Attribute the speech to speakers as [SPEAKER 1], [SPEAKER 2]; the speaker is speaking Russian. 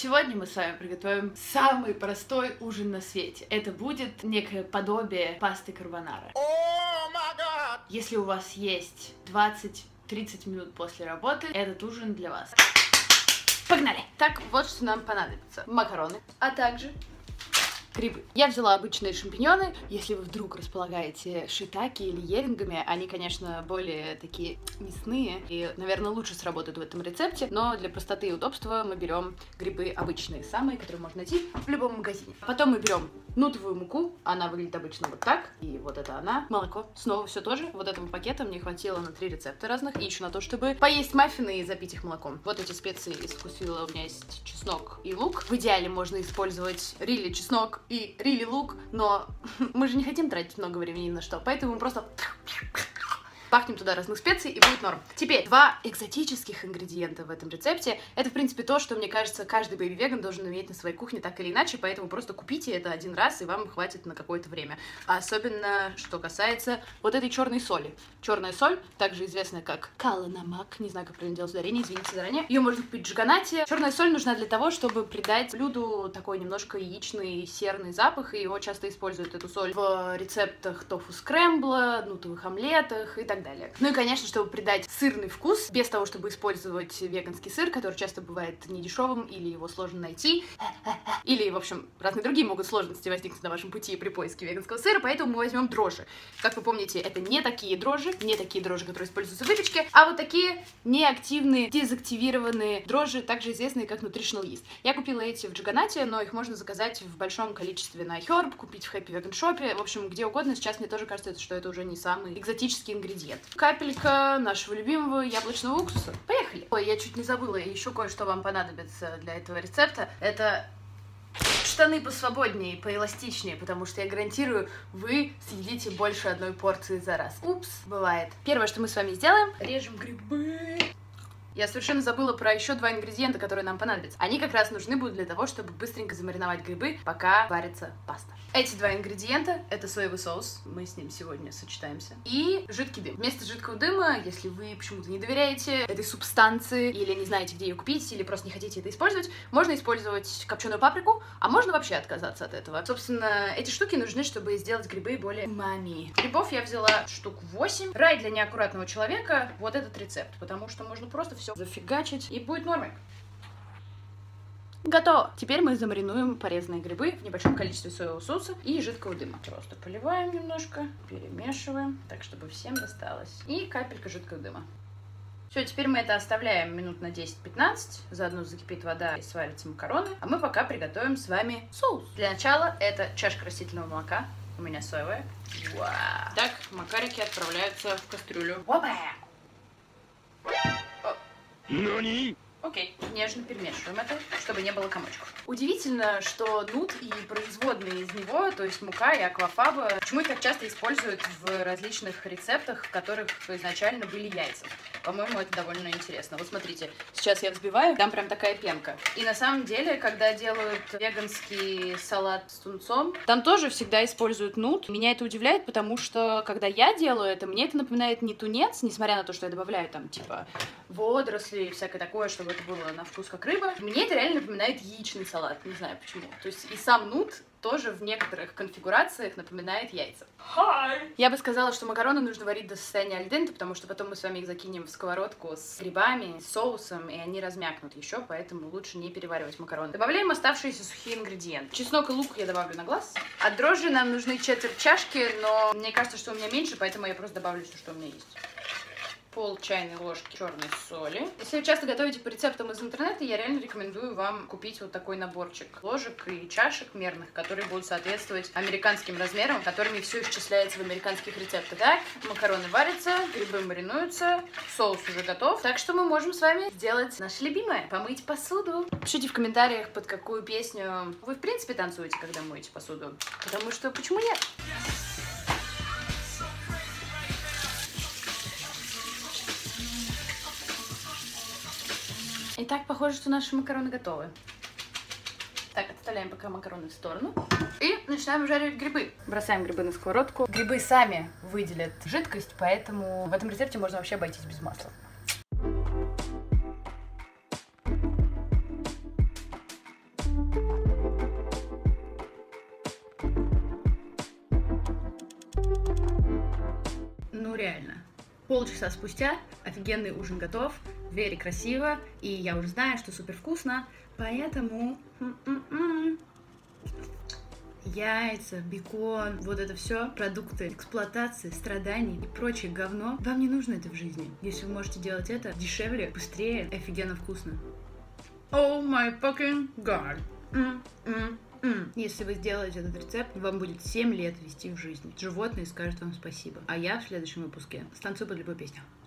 [SPEAKER 1] Сегодня мы с вами приготовим самый простой ужин на свете. Это будет некое подобие пасты карбонара. Если у вас есть 20-30 минут после работы, этот ужин для вас. Погнали! Так, вот что нам понадобится. Макароны, а также грибы. Я взяла обычные шампиньоны. Если вы вдруг располагаете шиитаке или ерингами, они, конечно, более такие мясные и, наверное, лучше сработают в этом рецепте, но для простоты и удобства мы берем грибы обычные, самые, которые можно найти в любом магазине. Потом мы берем нутовую муку, она выглядит обычно вот так, и вот это она. Молоко, снова все тоже. Вот этого пакета мне хватило на 3 рецепта разных, и еще на то, чтобы поесть маффины и запить их молоком. Вот эти специи из вкусвилла, у меня есть чеснок и лук. В идеале можно использовать рилли чеснок и рилли лук, но мы же не хотим тратить много времени ни на что, поэтому мы просто пахнем туда разных специй, и будет норм. Теперь, 2 экзотических ингредиента в этом рецепте. Это, в принципе, то, что, мне кажется, каждый бэйби-веган должен иметь на своей кухне так или иначе, поэтому просто купите это один раз, и вам хватит на какое-то время. А особенно, что касается вот этой черной соли. Черная соль, также известная как кала-намак, не знаю, как правильно делать ударение, извините заранее. Ее можно купить в Джиганате. Черная соль нужна для того, чтобы придать блюду такой немножко яичный, серный запах, и его часто используют, эту соль, в рецептах тофу-скрэмбла, нутовых омлетах и так далее. Ну и, конечно, чтобы придать сырный вкус, без того, чтобы использовать веганский сыр, который часто бывает недешевым, или его сложно найти, или, в общем, разные другие могут сложности возникнуть на вашем пути при поиске веганского сыра, поэтому мы возьмем дрожжи. Как вы помните, это не такие дрожжи, которые используются в выпечке, а вот такие неактивные, дезактивированные дрожжи, также известные как nutritional yeast. Я купила эти в Джиганате, но их можно заказать в большом количестве на iHerb, купить в Happy Vegan Shop, в общем, где угодно. Сейчас мне тоже кажется, что это уже не самый экзотический ингредиент. Капелька нашего любимого яблочного уксуса. Поехали! Ой, я чуть не забыла, еще кое-что вам понадобится для этого рецепта. Это штаны посвободнее, поэластичнее, потому что я гарантирую, вы съедите больше одной порции за раз. Упс, бывает. Первое, что мы с вами сделаем, режем грибы. Я совершенно забыла про еще 2 ингредиента, которые нам понадобятся. Они как раз нужны будут для того, чтобы быстренько замариновать грибы, пока варится паста. Эти 2 ингредиента — это соевый соус, мы с ним сегодня сочетаемся, и жидкий дым. Вместо жидкого дыма, если вы почему-то не доверяете этой субстанции, или не знаете, где ее купить, или просто не хотите это использовать, можно использовать копченую паприку, а можно вообще отказаться от этого. Собственно, эти штуки нужны, чтобы сделать грибы более умами. Грибов я взяла штук 8. Рай для неаккуратного человека — вот этот рецепт, потому что можно просто все зафигачить, и будет нормально. Готово! Теперь мы замаринуем порезанные грибы в небольшом количестве соевого соуса и жидкого дыма. Просто поливаем немножко, перемешиваем, так, чтобы всем досталось. И капелька жидкого дыма. Все, теперь мы это оставляем минут на 10-15, заодно закипит вода и сварятся макароны, а мы пока приготовим с вами соус. Для начала это чашка растительного молока, у меня соевое. Вау. Так, макарики отправляются в кастрюлю. Опа! Окей, нежно перемешиваем это, чтобы не было комочков. Удивительно, что нут и производные из него, то есть мука и аквафаба, почему их так часто используют в различных рецептах, в которых изначально были яйца. По-моему, это довольно интересно. Вот смотрите, сейчас я взбиваю, там прям такая пенка. И на самом деле, когда делают веганский салат с тунцом, там тоже всегда используют нут. Меня это удивляет, потому что, когда я делаю это, мне это напоминает не тунец, несмотря на то, что я добавляю там, типа, водоросли и всякое такое, чтобы это было на вкус как рыба. Мне это реально напоминает яичный салат, не знаю почему. То есть и сам нут тоже в некоторых конфигурациях напоминает яйца. Hi. Я бы сказала, что макароны нужно варить до состояния аль денте, потому что потом мы с вами их закинем в сковородку с грибами, с соусом, и они размякнут еще, поэтому лучше не переваривать макароны. Добавляем оставшиеся сухие ингредиенты. Чеснок и лук я добавлю на глаз. От дрожжи нам нужны четверть чашки, но мне кажется, что у меня меньше, поэтому я просто добавлю все, что у меня есть. Пол чайной ложки черной соли. Если вы часто готовите по рецептам из интернета, я реально рекомендую вам купить вот такой наборчик ложек и чашек мерных, которые будут соответствовать американским размерам, которыми все исчисляется в американских рецептах. Так, макароны варятся, грибы маринуются, соус уже готов, так что мы можем с вами сделать наше любимое — помыть посуду. Пишите в комментариях, под какую песню вы в принципе танцуете, когда моете посуду, потому что почему нет? Итак, похоже, что наши макароны готовы. Так, отставляем пока макароны в сторону. И начинаем жарить грибы. Бросаем грибы на сковородку. Грибы сами выделят жидкость, поэтому в этом рецепте можно вообще обойтись без масла. Полчаса спустя офигенный ужин готов, very красиво, и я уже знаю, что супер вкусно, поэтому яйца, бекон, вот это все продукты эксплуатации, страданий и прочее говно. Вам не нужно это в жизни. Если вы можете делать это дешевле, быстрее, офигенно вкусно. Oh my fucking god. Если вы сделаете этот рецепт, вам будет 7 лет вести в жизни. Животные скажут вам спасибо. А я в следующем выпуске станцую под любую песню.